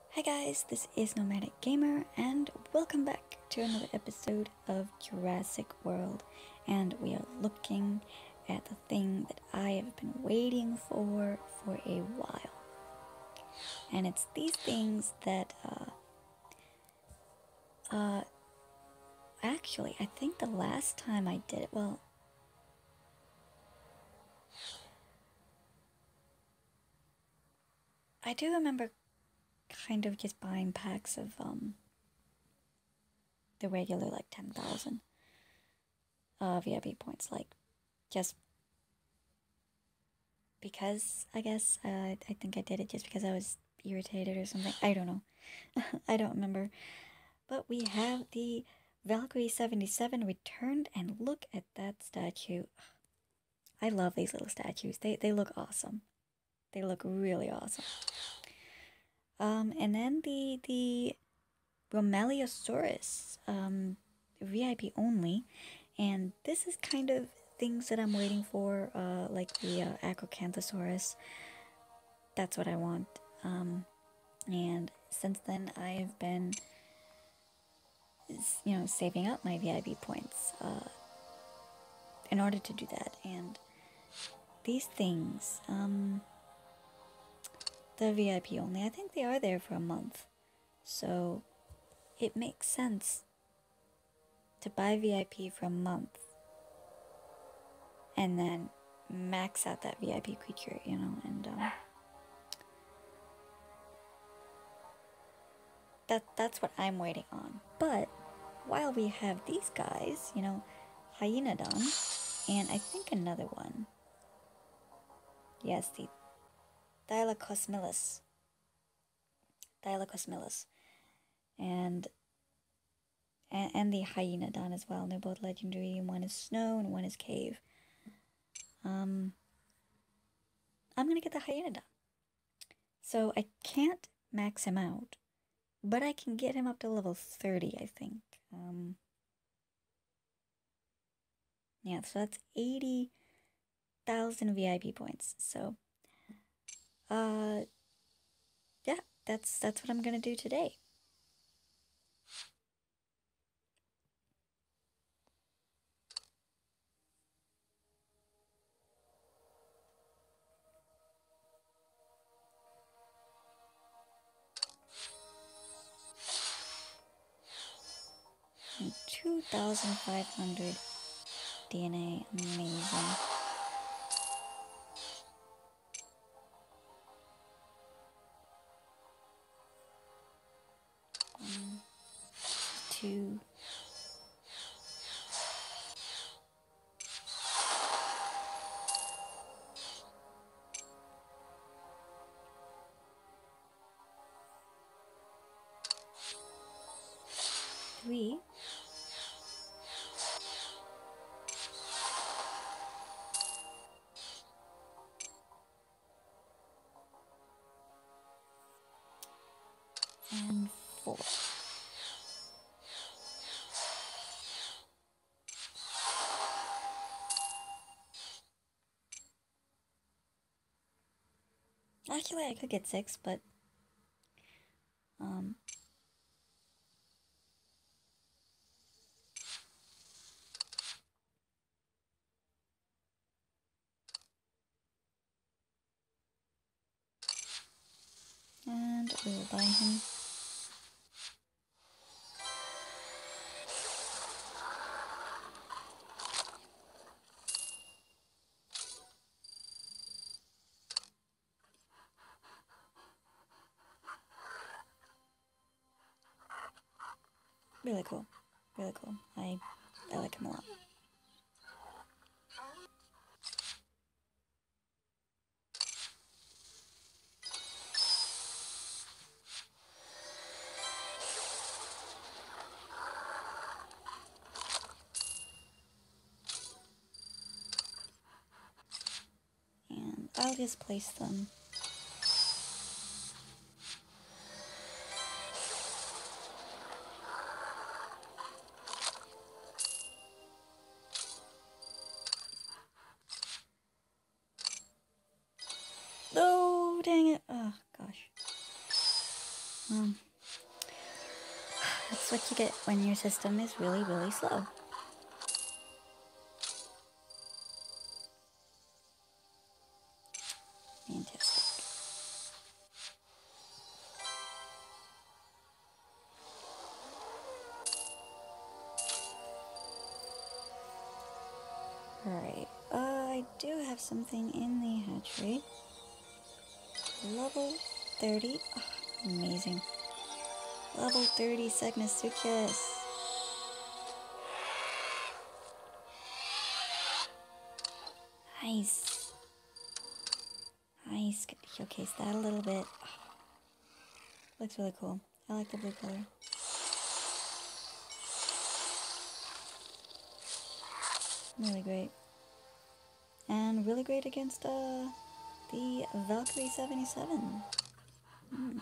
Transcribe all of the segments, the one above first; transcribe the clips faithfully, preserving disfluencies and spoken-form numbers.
Hi guys, this is Nomadic Gamer, and welcome back to another episode of Jurassic World. And we are looking at the thing that I have been waiting for for a while. And it's these things that, uh, uh, actually, I think the last time I did it, well, I do remember kind of just buying packs of, um, the regular, like, ten thousand uh, V I P points, like, just because, I guess, uh, I think I did it just because I was irritated or something. I don't know. I don't remember. But we have the Valkyrie seventy-seven returned, and look at that statue. I love these little statues. They, they look awesome. They look really awesome. Um, and then the, the Romeliosaurus, um, V I P only. And this is kind of things that I'm waiting for, uh, like the uh, Acrocanthosaurus. That's what I want. Um, and since then, I've been, you know, saving up my V I P points uh, in order to do that. And these things, um, the V I P only, I think they are there for a month. So it makes sense to buy V I P for a month and then max out that V I P creature, you know, and um, that that's what I'm waiting on. But while we have these guys, you know, Hyaenodon, and I think another one. Yes, the Thylacosmilus. Thylacosmilus. And, and and the Hyaenodon as well. And they're both legendary, and one is snow and one is cave. Um I'm gonna get the Hyaenodon. So I can't max him out, but I can get him up to level thirty, I think. Um yeah, so that's eighty thousand V I P points. So uh yeah, that's that's what I'm gonna do today. two thousand five hundred D N A, amazing. One, two, three, and four. Actually, I could get six, but um, and we will buy him. Really cool, really cool. I I like him a lot. And I'll just place them. Oh, dang it. Oh, gosh. Well, that's what you get when your system is really, really slow. Fantastic. Alright, uh, I do have something in the hatchery. Level thirty. Oh, amazing. Level thirty Segnosuchus. Nice. Nice. Could showcase that a little bit. Oh, looks really cool. I like the blue color. Really great. And really great against uh, the Valkyrie seventy-seven. Hmm.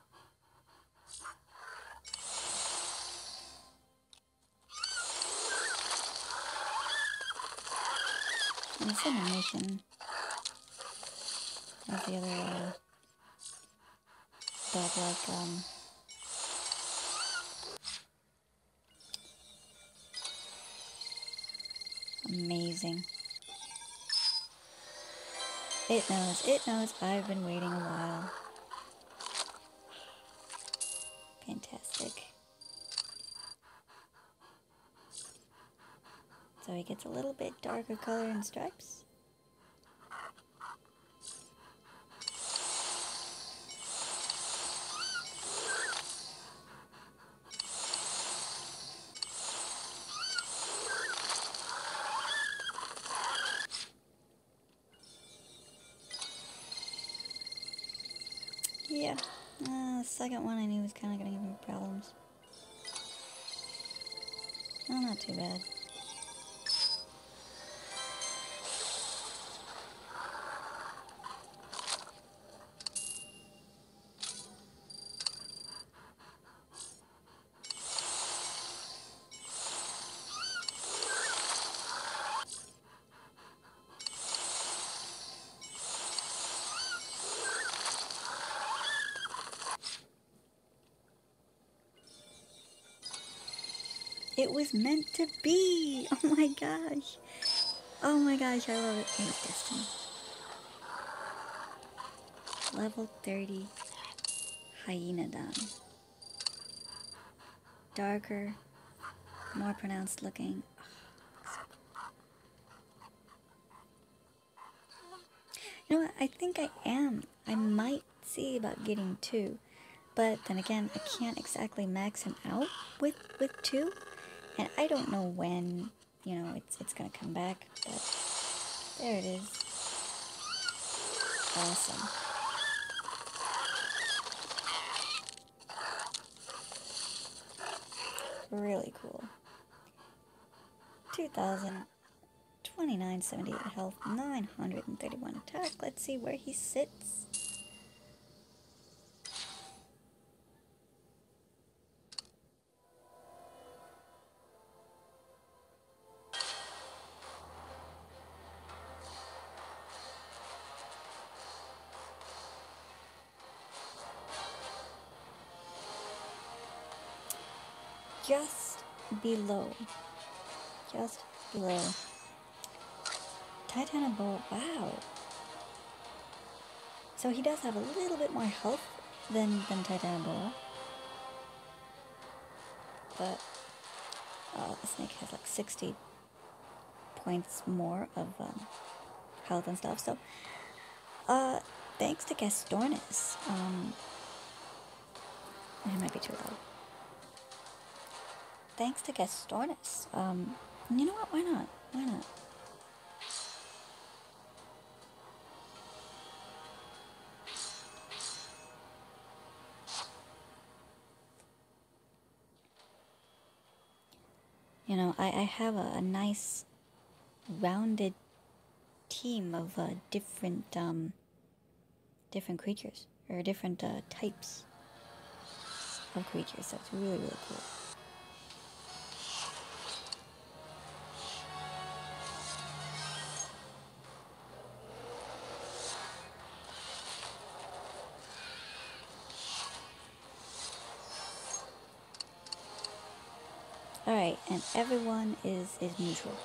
And it's animation of the other uh, dog-like um, amazing. It knows, it knows I've been waiting a while. Fantastic. So he gets a little bit darker color and stripes. Yeah, uh, the second one I knew was kind of going to give me problems. Well, not too bad. It was meant to be! Oh my gosh! Oh my gosh, I love it. It was destiny. Level thirty Hyaenodon. Darker, more pronounced looking. You know what? I think I am. I might see about getting two. But then again, I can't exactly max him out with, with two. And I don't know when, you know, it's, it's gonna come back. But there it is. Awesome. Really cool. two thousand, twenty-nine seventy-eight health, nine hundred thirty-one attack. Let's see where he sits. Just below. Just below. Titanoboa, wow. So he does have a little bit more health than, than Titanoboa. But uh, the snake has like sixty points more of um, health and stuff. So, uh, thanks to Gastornis, um, it might be too loud. Thanks to Gastornis, um, you know what, why not, why not? You know, I, I have a, a nice, rounded team of uh, different, um, different creatures, or different uh, types of creatures, so it's really, really cool. Alright, and everyone is, is neutral.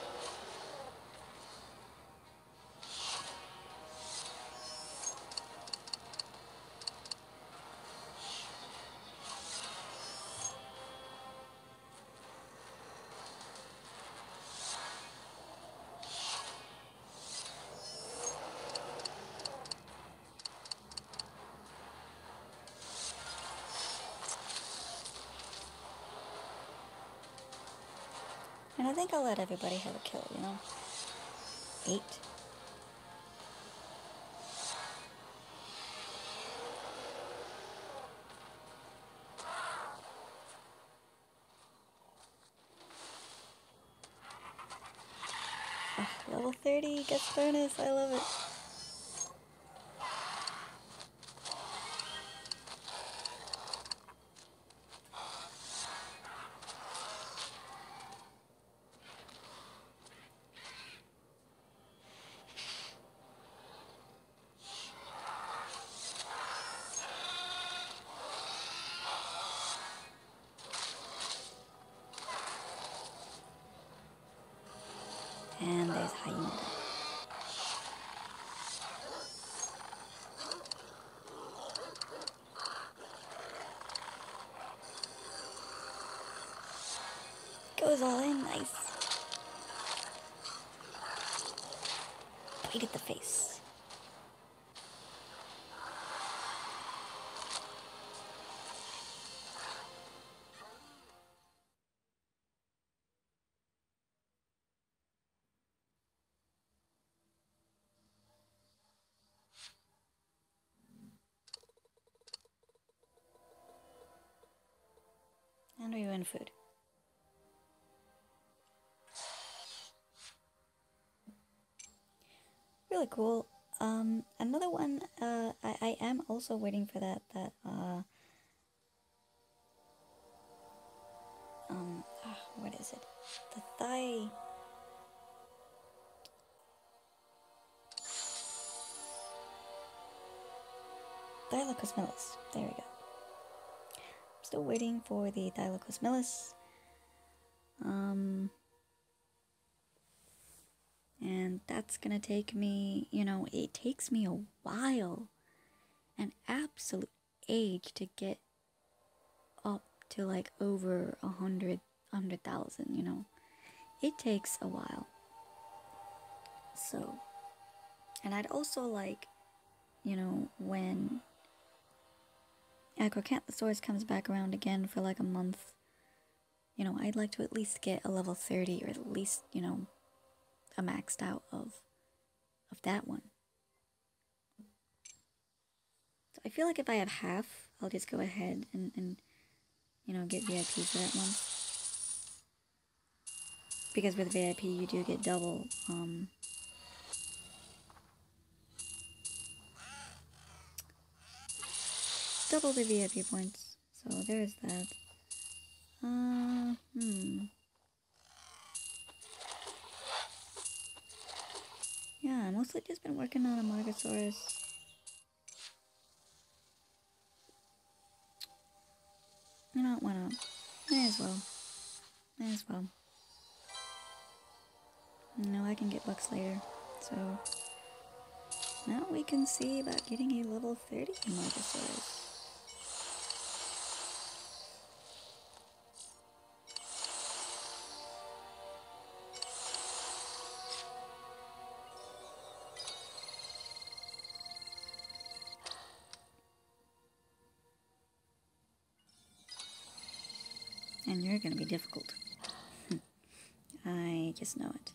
And I think I'll let everybody have a kill, you know? Eight. Oh, level thirty gets furnace, I love it. And there's Hyena. Goes all in, nice. Right at the face. And we win food. Really cool. Um, another one, uh, I, I am also waiting for that, that, uh, um, ah, what is it? The thigh... Thylacos Millis. There we go. Still waiting for the Thylacos Millis. Um... And that's gonna take me, you know, it takes me a while, an absolute age to get up to like over a hundred, hundred thousand, you know. It takes a while. So, and I'd also like, you know, when Acrocanthosaurus comes back around again for like a month, you know, I'd like to at least get a level thirty or at least, you know, a maxed out of of that one. So I feel like if I have half, I'll just go ahead and, and you know, get V I P for that one. Because with V I P you do get double, um... double the V I P points. So there's that. Uh, hmm. Yeah, mostly just been working on a Margosaurus. You know, why not? May as well. May as well. You know, I can get bucks later. So, now we can see about getting a level thirty Margosaurus. And you're gonna be difficult. I just know it.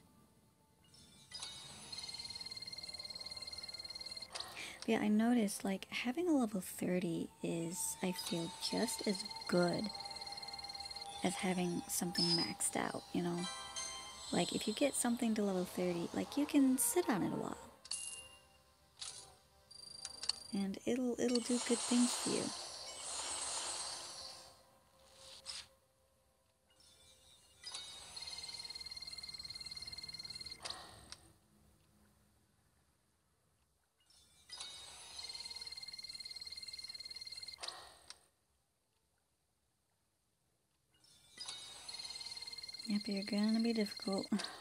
But yeah, I noticed, like, having a level thirty is, I feel, just as good as having something maxed out, you know? Like, if you get something to level thirty, like, you can sit on it a while. And it'll, it'll do good things for you. Yep, you're gonna be difficult.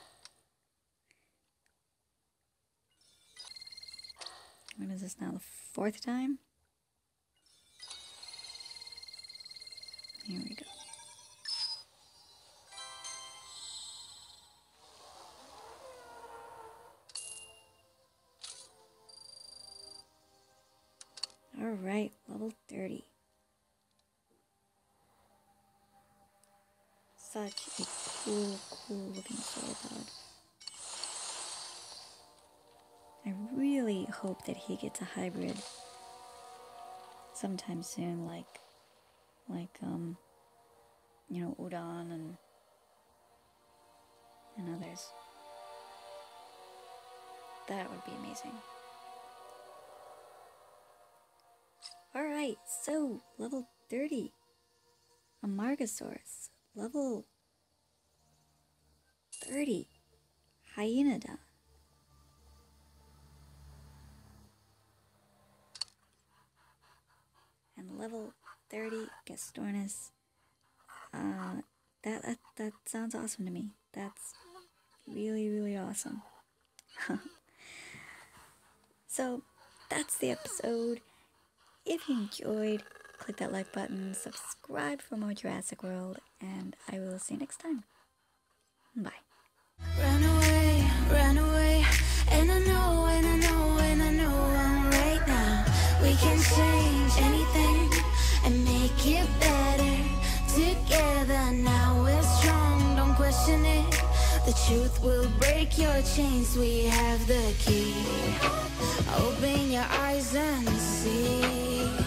What is this now? The fourth time? Here we go. Alright, level thirty. Such a cool, cool looking sauropod. I really hope that he gets a hybrid sometime soon, like, like, um, you know, Udon and, and others. That would be amazing. Alright, so, level thirty. Amargasaurus. Level thirty. Hyaenodon. And level thirty. Gastornis. Uh, that, that, that sounds awesome to me. That's really, really awesome. So, that's the episode. If you enjoyed, click that like button, subscribe for more Jurassic World, and I will see you next time. Bye. Run away, run away, and I know, and I know, and I know I'm right now. We can change anything and make it better together. Now we're strong, don't question it. The truth will break your chains, we have the key. Open your eyes and see.